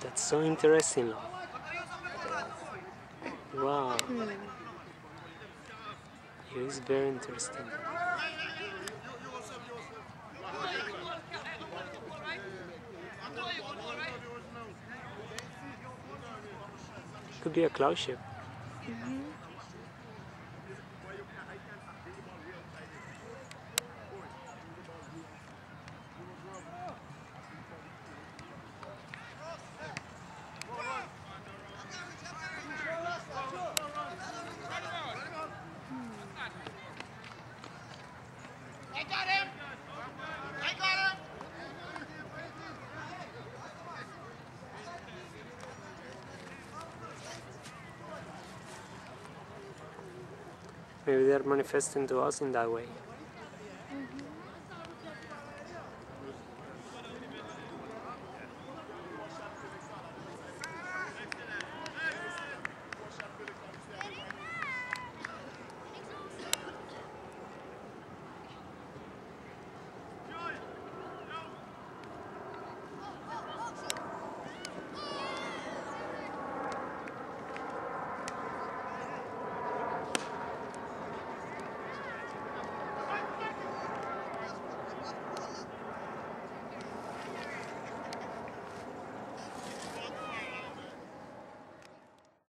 That's so interesting. Wow, it is very interesting. Could be a cloud ship. I got him! I got him! Maybe they're manifesting to us in that way.